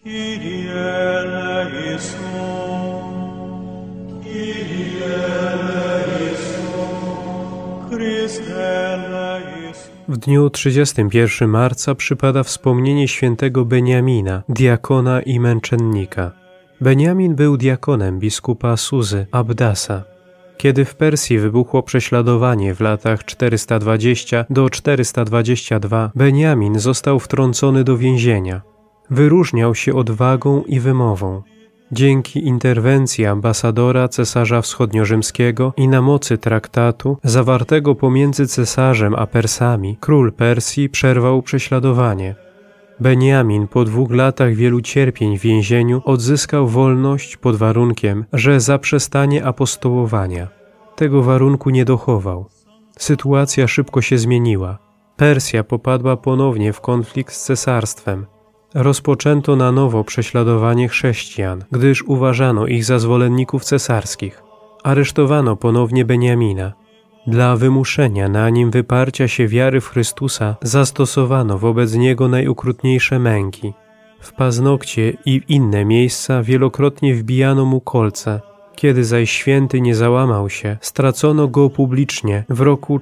Kyrie eleison, Kyrie eleison, Chryste eleison. W dniu 31 marca przypada wspomnienie świętego Beniamina, diakona i męczennika. Beniamin był diakonem biskupa Suzy Abdasa. Kiedy w Persji wybuchło prześladowanie w latach 420 do 422, Beniamin został wtrącony do więzienia. Wyróżniał się odwagą i wymową. Dzięki interwencji ambasadora cesarza wschodniorzymskiego i na mocy traktatu zawartego pomiędzy cesarzem a Persami, król Persji przerwał prześladowanie. Beniamin po 2 latach wielu cierpień w więzieniu odzyskał wolność pod warunkiem, że zaprzestanie apostołowania. Tego warunku nie dochował. Sytuacja szybko się zmieniła. Persja popadła ponownie w konflikt z cesarstwem. Rozpoczęto na nowo prześladowanie chrześcijan, gdyż uważano ich za zwolenników cesarskich. Aresztowano ponownie Beniamina. Dla wymuszenia na nim wyparcia się wiary w Chrystusa zastosowano wobec niego najokrutniejsze męki. W paznokcie i w inne miejsca wielokrotnie wbijano mu kolce. Kiedy zaś święty nie załamał się, stracono go publicznie w roku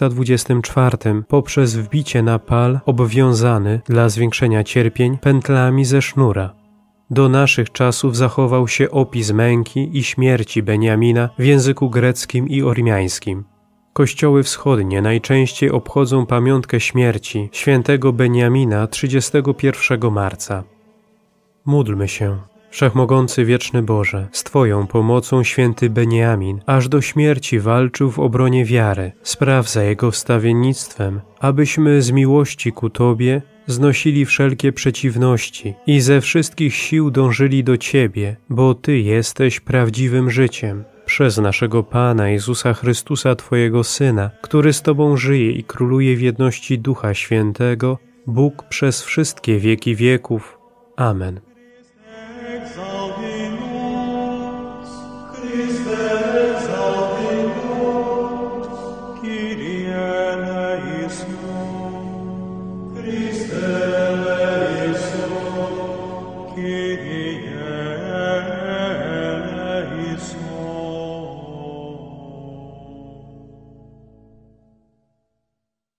424 poprzez wbicie na pal obwiązany dla zwiększenia cierpień pętlami ze sznura. Do naszych czasów zachował się opis męki i śmierci Beniamina w języku greckim i ormiańskim. Kościoły wschodnie najczęściej obchodzą pamiątkę śmierci świętego Beniamina 31 marca. Módlmy się. Wszechmogący wieczny Boże, z Twoją pomocą święty Beniamin aż do śmierci walczył w obronie wiary. Spraw za jego wstawiennictwem, abyśmy z miłości ku Tobie znosili wszelkie przeciwności i ze wszystkich sił dążyli do Ciebie, bo Ty jesteś prawdziwym życiem. Przez naszego Pana Jezusa Chrystusa, Twojego Syna, który z Tobą żyje i króluje w jedności Ducha Świętego, Bóg przez wszystkie wieki wieków. Amen.